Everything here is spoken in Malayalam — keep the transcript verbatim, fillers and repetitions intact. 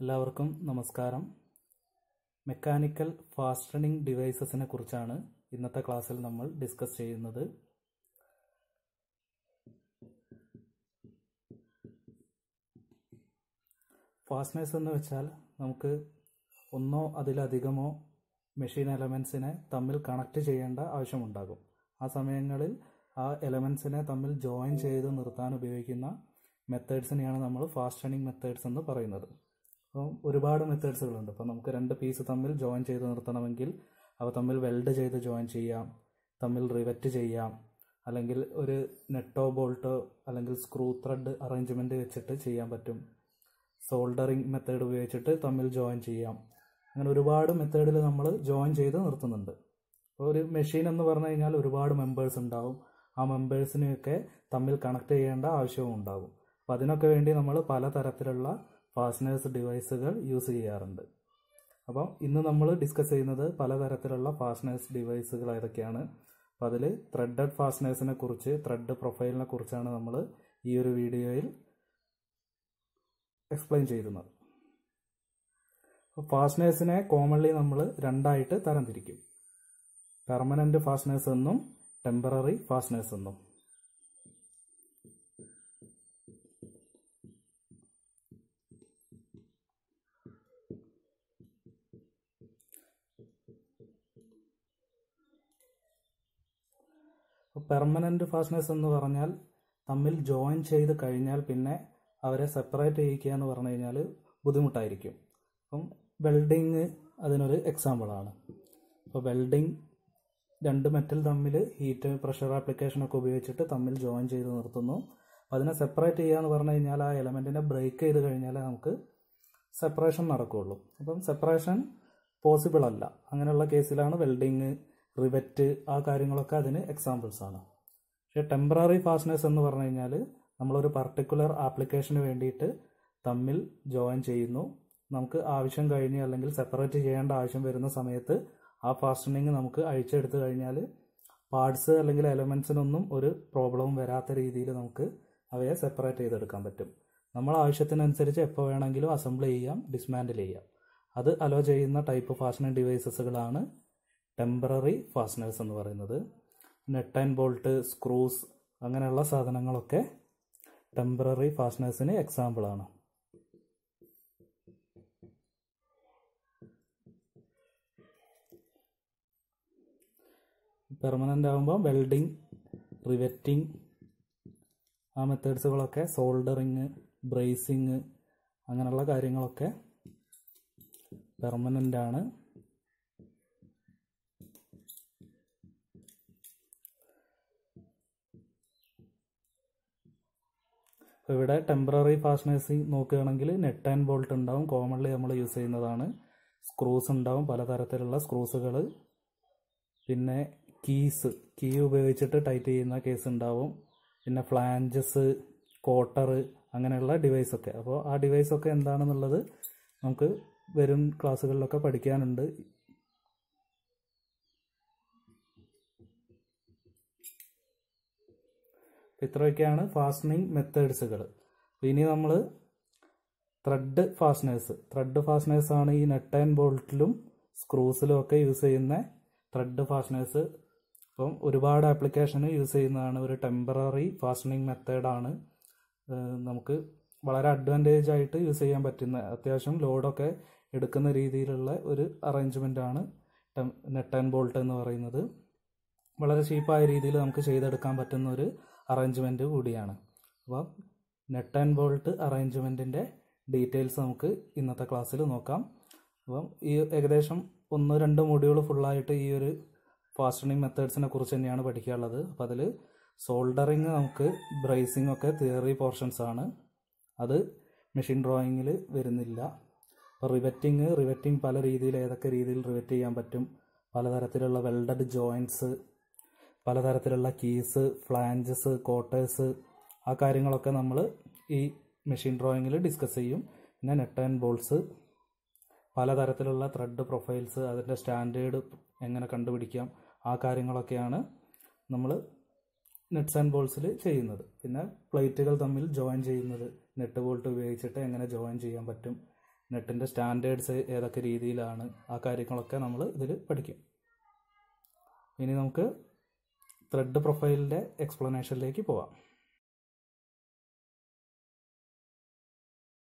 എല്ലാവർക്കും നമസ്കാരം. മെക്കാനിക്കൽ ഫാസ്റ്റനിങ് ഡിവൈസസിനെ കുറിച്ചാണ് ഇന്നത്തെ ക്ലാസ്സിൽ നമ്മൾ ഡിസ്കസ് ചെയ്യുന്നത്. ഫാസ്റ്റനേഴ്സ് എന്ന് വെച്ചാൽ നമുക്ക് ഒന്നോ അതിലധികമോ മെഷീൻ എലമെൻസിനെ തമ്മിൽ കണക്ട് ചെയ്യേണ്ട ആവശ്യമുണ്ടാകും. ആ സമയങ്ങളിൽ ആ എലമെൻസിനെ തമ്മിൽ ജോയിൻ ചെയ്ത് നിർത്താൻ ഉപയോഗിക്കുന്ന മെത്തേഡ്സിനെയാണ് നമ്മൾ ഫാസ്റ്റനിങ് മെത്തേഡ്സ് എന്ന് പറയുന്നത്. അപ്പം ഒരുപാട് മെത്തേഡ്സുകളുണ്ട്. അപ്പോൾ നമുക്ക് രണ്ട് പീസ് തമ്മിൽ ജോയിൻ ചെയ്ത് നിർത്തണമെങ്കിൽ അവ തമ്മിൽ വെൽഡ് ചെയ്ത് ജോയിൻ ചെയ്യാം, തമ്മിൽ റിവറ്റ് ചെയ്യാം, അല്ലെങ്കിൽ ഒരു നെട്ടോ ബോൾട്ടോ അല്ലെങ്കിൽ സ്ക്രൂ ത്രെഡ് അറേഞ്ച്മെൻറ്റ് വെച്ചിട്ട് ചെയ്യാൻ പറ്റും. സോൾഡറിങ് മെത്തേഡ് ഉപയോഗിച്ചിട്ട് തമ്മിൽ ജോയിൻ ചെയ്യാം. അങ്ങനെ ഒരുപാട് മെത്തേഡിൽ നമ്മൾ ജോയിൻ ചെയ്ത് നിർത്തുന്നുണ്ട്. അപ്പോൾ ഒരു മെഷീൻ എന്ന് പറഞ്ഞു കഴിഞ്ഞാൽ ഒരുപാട് മെമ്പേഴ്സ് ഉണ്ടാവും. ആ മെമ്പേഴ്സിനെയൊക്കെ തമ്മിൽ കണക്ട് ചെയ്യേണ്ട ആവശ്യവും ഉണ്ടാകും. അപ്പോൾ അതിനൊക്കെ വേണ്ടി നമ്മൾ പലതരത്തിലുള്ള ഫാസ്റ്റനേഴ്സ് ഡിവൈസുകൾ യൂസ് ചെയ്യാറുണ്ട്. അപ്പം ഇന്ന് നമ്മൾ ഡിസ്കസ് ചെയ്യുന്നത് പലതരത്തിലുള്ള ഫാസ്റ്റനേഴ്സ് ഡിവൈസുകൾ ഏതൊക്കെയാണ്. അപ്പോൾ അതിൽ ത്രെഡഡ് ഫാസ്റ്റനേഴ്സിനെ കുറിച്ച്, ത്രെഡ് പ്രൊഫൈലിനെ കുറിച്ചാണ് നമ്മൾ ഈ ഒരു വീഡിയോയിൽ എക്സ്പ്ലെയിൻ ചെയ്യുന്നത്. അപ്പോൾ ഫാസ്റ്റനേഴ്സിനെ കോമൺലി നമ്മൾ രണ്ടായിട്ട് തരംതിരിക്കും. പെർമനന്റ് ഫാസ്റ്റനേഴ്സ് എന്നും ടെമ്പററി ഫാസ്റ്റനേഴ്സ് എന്നും. പെർമനന്റ് ഫാസ്റ്റനേഴ്സ് എന്ന് പറഞ്ഞാൽ തമ്മിൽ ജോയിൻ ചെയ്ത് കഴിഞ്ഞാൽ പിന്നെ അവരെ സെപ്പറേറ്റ് ചെയ്യിക്കുക എന്ന് പറഞ്ഞു കഴിഞ്ഞാൽ ബുദ്ധിമുട്ടായിരിക്കും. അപ്പം വെൽഡിങ് അതിനൊരു എക്സാമ്പിളാണ്. അപ്പോൾ വെൽഡിങ് രണ്ട് മെറ്റൽ തമ്മിൽ ഹീറ്റ് പ്രഷർ ആപ്ലിക്കേഷനൊക്കെ ഉപയോഗിച്ചിട്ട് തമ്മിൽ ജോയിൻ ചെയ്ത് നിർത്തുന്നു. അപ്പോൾ അതിനെ സെപ്പറേറ്റ് ചെയ്യുക എന്ന് പറഞ്ഞു കഴിഞ്ഞാൽ ആ എലമെൻറ്റിനെ ബ്രേക്ക് ചെയ്ത് കഴിഞ്ഞാൽ നമുക്ക് സെപ്പറേഷൻ നടക്കുകയുള്ളൂ. അപ്പം സെപ്പറേഷൻ പോസിബിൾ അല്ല. അങ്ങനെയുള്ള കേസിലാണ് വെൽഡിങ്, റിവറ്റ്, ആ കാര്യങ്ങളൊക്കെ അതിന് എക്സാമ്പിൾസ് ആണ്. പക്ഷേ ടെമ്പററി ഫാസ്റ്റനേഴ്സ് എന്ന് പറഞ്ഞു കഴിഞ്ഞാൽ നമ്മളൊരു പർട്ടിക്കുലർ ആപ്ലിക്കേഷന് വേണ്ടിയിട്ട് തമ്മിൽ ജോയിൻ ചെയ്യുന്നു. നമുക്ക് ആവശ്യം കഴിഞ്ഞ് അല്ലെങ്കിൽ സെപ്പറേറ്റ് ചെയ്യേണ്ട ആവശ്യം വരുന്ന സമയത്ത് ആ ഫാസ്റ്റനിങ് നമുക്ക് അഴിച്ചെടുത്ത് കഴിഞ്ഞാൽ പാർട്സ് അല്ലെങ്കിൽ എലമെൻസിനൊന്നും ഒരു പ്രോബ്ലവും വരാത്ത രീതിയിൽ നമുക്ക് അവയെ സെപ്പറേറ്റ് ചെയ്തെടുക്കാൻ പറ്റും. നമ്മൾ ആവശ്യത്തിനനുസരിച്ച് എപ്പോൾ വേണമെങ്കിലും അസംബിൾ ചെയ്യാം, ഡിസ്മാൻഡിൽ ചെയ്യാം. അത് അലോ ചെയ്യുന്ന ടൈപ്പ് ഫാസ്റ്റനിങ് ഡിവൈസസുകളാണ് ടെമ്പററി ഫാസ്റ്റനേഴ്സ് എന്ന് പറയുന്നത്. നെട്ട് ആൻഡ് ബോൾട്ട്, സ്ക്രൂസ്, അങ്ങനെയുള്ള സാധനങ്ങളൊക്കെ ടെമ്പററി ഫാസ്റ്റനേഴ്സിന് എക്സാമ്പിളാണ്. പെർമനൻ്റ് ആകുമ്പോൾ വെൽഡിങ്, റിവറ്റിംഗ്, ആ മെത്തേഡ്സുകളൊക്കെ, സോൾഡറിങ്, ബ്രേസിങ്, അങ്ങനെയുള്ള കാര്യങ്ങളൊക്കെ പെർമനൻ്റ് ആണ്. അപ്പോൾ ഇവിടെ ടെമ്പററി ഫാസ്റ്റനേഴ്സ് നോക്കുകയാണെങ്കിൽ നെട്ട് ആൻഡ് ബോൾട്ട് ഉണ്ടാവും, കോമൺലി നമ്മൾ യൂസ് ചെയ്യുന്നതാണ്. സ്ക്രൂസ് ഉണ്ടാവും, പലതരത്തിലുള്ള സ്ക്രൂസുകൾ. പിന്നെ കീസ്, കീ ഉപയോഗിച്ചിട്ട് ടൈറ്റ് ചെയ്യുന്ന കേസ് ഉണ്ടാവും. പിന്നെ ഫ്ലാഞ്ചസ്, കോട്ടർ, അങ്ങനെയുള്ള ഡിവൈസൊക്കെ. അപ്പോൾ ആ ഡിവൈസൊക്കെ എന്താണെന്നുള്ളത് നമുക്ക് വരും ക്ലാസ്സുകളിലൊക്കെ പഠിക്കാനുണ്ട്. ഇത്രയൊക്കെയാണ് ഫാസ്റ്റനിങ് മെത്തേഡ്സുകൾ. ഇനി നമ്മൾ ത്രെഡ് ഫാസ്റ്റനേഴ്സ് ത്രെഡ് ഫാസ്റ്റനേഴ്സ് ആണ് ഈ നെട്ട് ആൻഡ് ബോൾട്ടിലും സ്ക്രൂസിലും ഒക്കെ യൂസ് ചെയ്യുന്ന ത്രെഡ് ഫാസ്റ്റനേഴ്സ്. അപ്പം ഒരുപാട് ആപ്ലിക്കേഷന് യൂസ് ചെയ്യുന്നതാണ്. ഒരു ടെമ്പററി ഫാസ്റ്റനിങ് മെത്തേഡാണ്. നമുക്ക് വളരെ അഡ്വാൻറ്റേജ് ആയിട്ട് യൂസ് ചെയ്യാൻ പറ്റുന്ന, അത്യാവശ്യം ലോഡൊക്കെ എടുക്കുന്ന രീതിയിലുള്ള ഒരു അറേഞ്ച്മെൻ്റാണ് നെട്ട് ആൻഡ് ബോൾട്ട് എന്ന് പറയുന്നത്. വളരെ ചീപ്പായ രീതിയിൽ നമുക്ക് ചെയ്തെടുക്കാൻ പറ്റുന്ന ഒരു അറേഞ്ച്മെൻറ്റ് കൂടിയാണ്. അപ്പം നെട്ട് ആൻഡ് ബോൾട്ട് അറേഞ്ച്മെൻറ്റിൻ്റെ ഡീറ്റെയിൽസ് നമുക്ക് ഇന്നത്തെ ക്ലാസ്സിൽ നോക്കാം. അപ്പം ഈ ഏകദേശം ഒന്ന് രണ്ട് മൊഡ്യൂൾ ഫുള്ളായിട്ട് ഈ ഒരു ഫാസ്റ്റനിങ് മെത്തേഡ്സിനെ കുറിച്ച് തന്നെയാണ് പഠിക്കാനുള്ളത്. അപ്പോൾ അതിൽ സോൾഡറിങ്, നമുക്ക് ബ്രേസിംഗ് ഒക്കെ തിയറി പോർഷൻസ് ആണ്. അത് മെഷീൻ ഡ്രോയിങ്ങിൽ വരുന്നില്ല. അപ്പോൾ റിവറ്റിംഗ് റിവറ്റിംഗ് പല രീതിയിൽ, ഏതൊക്കെ രീതിയിൽ റിവറ്റ് ചെയ്യാൻ പറ്റും, പലതരത്തിലുള്ള വെൽഡഡ് ജോയിൻറ്റ്സ്, പലതരത്തിലുള്ള കീസ്, ഫ്ലാഞ്ചസ്, കോട്ടേഴ്സ്, ആ കാര്യങ്ങളൊക്കെ നമ്മൾ ഈ മെഷീൻ ഡ്രോയിങ്ങിൽ ഡിസ്കസ് ചെയ്യും. പിന്നെ നെട്ട് ആൻഡ് ബോൾട്ട്സ്, പലതരത്തിലുള്ള ത്രെഡ് പ്രൊഫൈൽസ്, അതിൻ്റെ സ്റ്റാൻഡേർഡ് എങ്ങനെ കണ്ടുപിടിക്കാം, ആ കാര്യങ്ങളൊക്കെയാണ് നമ്മൾ നെറ്റ്സ് ആൻഡ് ബോൾട്ട്സിൽ ചെയ്യുന്നത്. പിന്നെ പ്ലേറ്റുകൾ തമ്മിൽ ജോയിൻ ചെയ്യുന്നത്, നെറ്റ് ബോൾട്ട് ഉപയോഗിച്ചിട്ട് എങ്ങനെ ജോയിൻ ചെയ്യാൻ പറ്റും, നെറ്റിൻ്റെ സ്റ്റാൻഡേർഡ്സ് ഏതൊക്കെ രീതിയിലാണ്, ആ കാര്യങ്ങളൊക്കെ നമ്മൾ ഇതിൽ പഠിക്കും. ഇനി നമുക്ക് ത്രെഡ് പ്രൊഫൈലിൻ്റെ എക്സ്പ്ലനേഷനിലേക്ക് പോവാം.